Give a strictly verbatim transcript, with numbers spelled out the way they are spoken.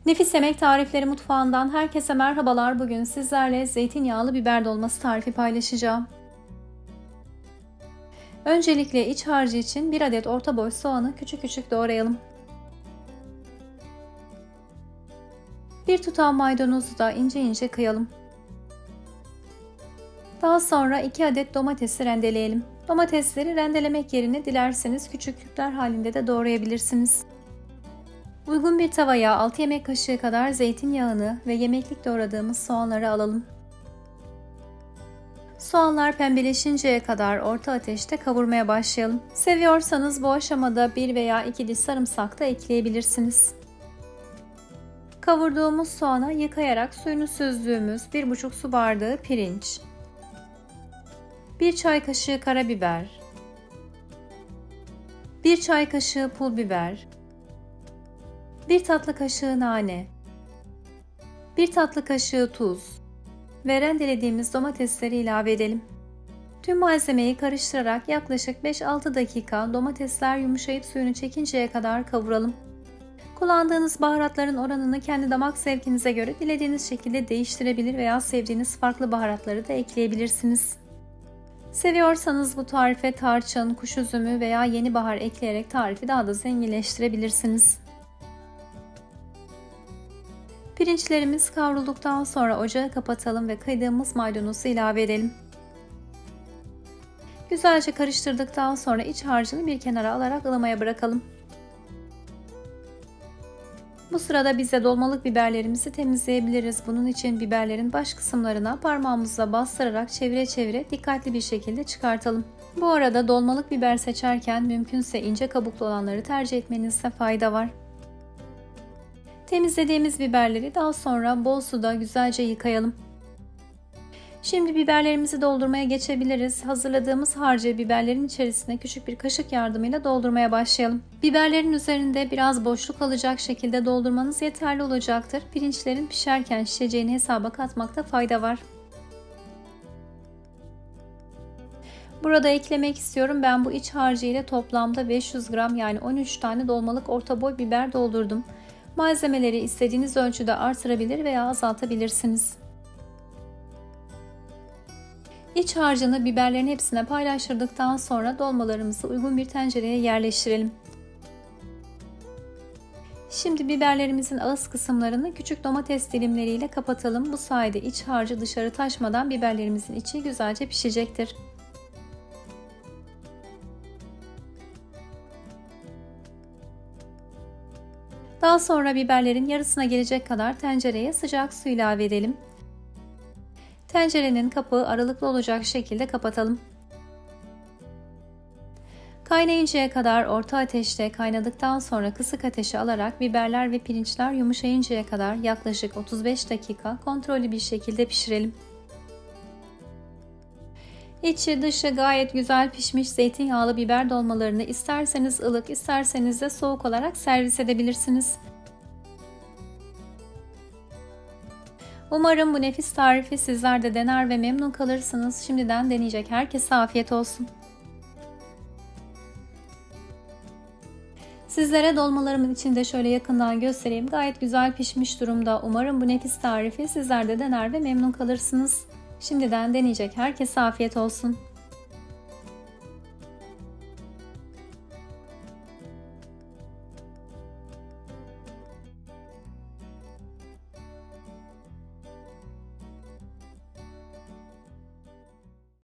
Nefis Yemek Tarifleri Mutfağından herkese merhabalar. Bugün sizlerle zeytinyağlı biber dolması tarifi paylaşacağım. Öncelikle iç harcı için bir adet orta boy soğanı küçük küçük doğrayalım. Bir tutam maydanozu da ince ince kıyalım. Daha sonra iki adet domatesi rendeleyelim. Domatesleri rendelemek yerine dilerseniz küçüklükler halinde de doğrayabilirsiniz. Uygun bir tavaya altı yemek kaşığı kadar zeytinyağını ve yemeklik doğradığımız soğanları alalım. Soğanlar pembeleşinceye kadar orta ateşte kavurmaya başlayalım. Seviyorsanız bu aşamada bir veya iki diş sarımsak da ekleyebilirsiniz. Kavurduğumuz soğana yıkayarak suyunu süzdüğümüz bir buçuk su bardağı pirinç, bir çay kaşığı karabiber, bir çay kaşığı pul biber, bir tatlı kaşığı nane, bir tatlı kaşığı tuz ve rendelediğimiz domatesleri ilave edelim. Tüm malzemeyi karıştırarak yaklaşık beş altı dakika domatesler yumuşayıp suyunu çekinceye kadar kavuralım. Kullandığınız baharatların oranını kendi damak zevkinize göre dilediğiniz şekilde değiştirebilir veya sevdiğiniz farklı baharatları da ekleyebilirsiniz. Seviyorsanız bu tarife tarçın, kuş üzümü veya yeni bahar ekleyerek tarifi daha da zenginleştirebilirsiniz. Pirinçlerimiz kavrulduktan sonra ocağı kapatalım ve kıydığımız maydanozu ilave edelim. Güzelce karıştırdıktan sonra iç harcını bir kenara alarak ılımaya bırakalım. Bu sırada biz de dolmalık biberlerimizi temizleyebiliriz. Bunun için biberlerin baş kısımlarına parmağımızla bastırarak çevire çevire dikkatli bir şekilde çıkartalım. Bu arada dolmalık biber seçerken mümkünse ince kabuklu olanları tercih etmenizde fayda var. Temizlediğimiz biberleri daha sonra bol suda güzelce yıkayalım. Şimdi biberlerimizi doldurmaya geçebiliriz. Hazırladığımız harcı biberlerin içerisine küçük bir kaşık yardımıyla doldurmaya başlayalım. Biberlerin üzerinde biraz boşluk alacak şekilde doldurmanız yeterli olacaktır. Pirinçlerin pişerken şişeceğini hesaba katmakta fayda var. Burada eklemek istiyorum. Ben bu iç harcı ile toplamda beş yüz gram yani on üç tane dolmalık orta boy biber doldurdum. Malzemeleri istediğiniz ölçüde artırabilir veya azaltabilirsiniz. İç harcını biberlerin hepsine paylaştırdıktan sonra dolmalarımızı uygun bir tencereye yerleştirelim. Şimdi biberlerimizin ağız kısımlarını küçük domates dilimleriyle kapatalım. Bu sayede iç harcı dışarı taşmadan biberlerimizin içi güzelce pişecektir. Daha sonra biberlerin yarısına gelecek kadar tencereye sıcak su ilave edelim. Tencerenin kapağı aralıklı olacak şekilde kapatalım. Kaynayıncaya kadar orta ateşte kaynadıktan sonra kısık ateşe alarak biberler ve pirinçler yumuşayıncaya kadar yaklaşık otuz beş dakika kontrollü bir şekilde pişirelim. İçi dışı gayet güzel pişmiş zeytinyağlı biber dolmalarını isterseniz ılık isterseniz de soğuk olarak servis edebilirsiniz. Umarım bu nefis tarifi sizler de dener ve memnun kalırsınız. Şimdiden deneyecek herkese afiyet olsun. Sizlere dolmalarımın içinde şöyle yakından göstereyim. Gayet güzel pişmiş durumda. Umarım bu nefis tarifi sizler de dener ve memnun kalırsınız. Şimdiden deneyecek herkese afiyet olsun.